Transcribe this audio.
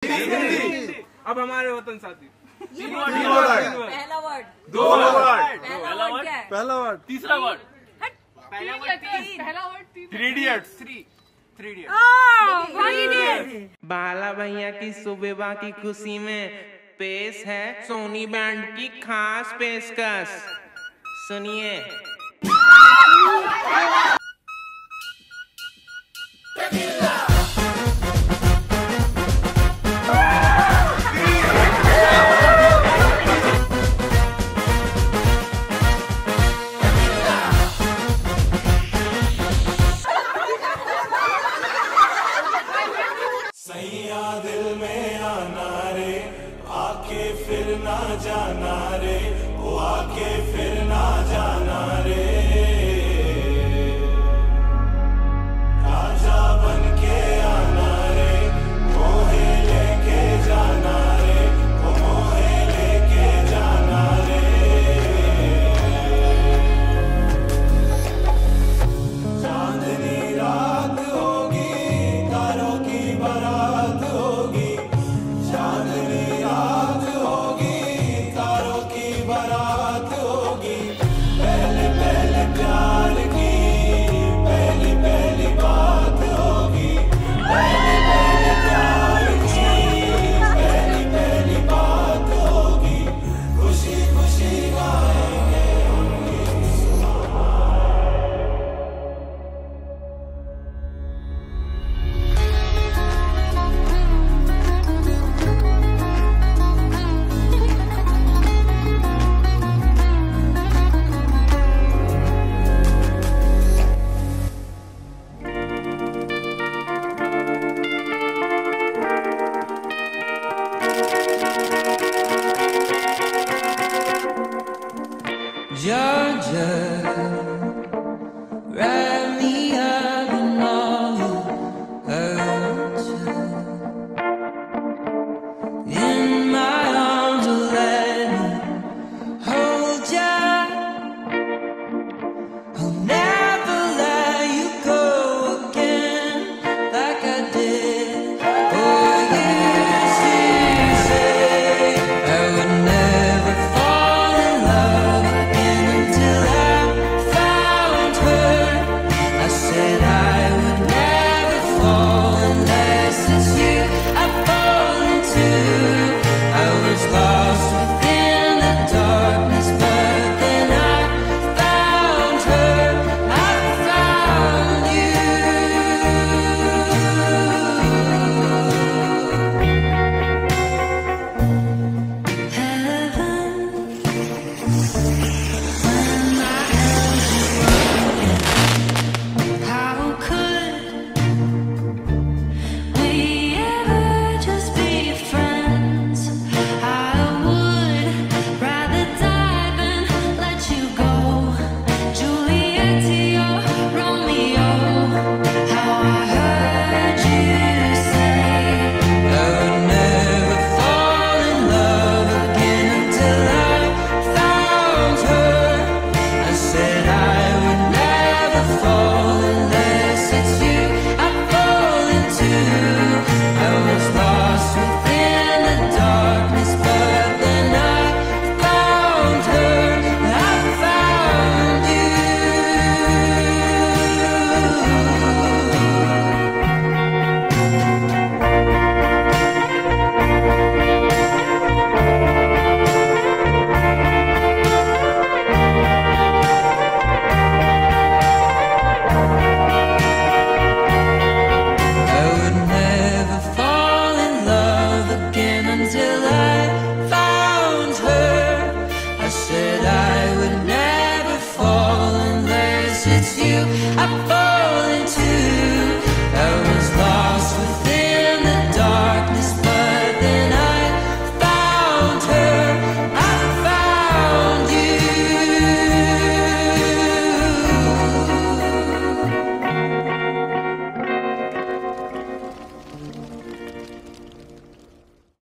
अब हमारे वतन साथी। पहला वर्ड, दो वर्ड, पहला वर्ड, तीसरा वर्ड, पहला वर्ड, 3 इडियट्स। बाला भैया की सुबह की खुशी में पेश है सोनी बैंड की खास पेशकश, सुनिए। सैया दिल में आना रे, आके फिर ना जाना रे, वो आके फिर ना जाना रे। राजा बन के आना रे, मोहे लेके जाना रे, वो मोहे लेके जाना रे। चांदनी रात होगी, तारों की बारात होगी, चांदनी रात होगी, तारों की बारात होगी। पहले पहले प्यार की पहली पहली बात होगी, पहले पहले प्यार की पहली पहली बात होगी। खुशी खुशी गाएंगे उनकी जा